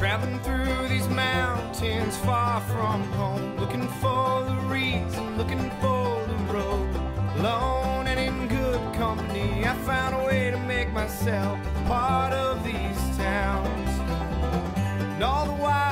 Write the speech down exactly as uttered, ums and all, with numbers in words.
Traveling through these mountains far from home, looking for the reason, looking for the road. Alone and in good company, I found a way to make myself part of these towns. And all the while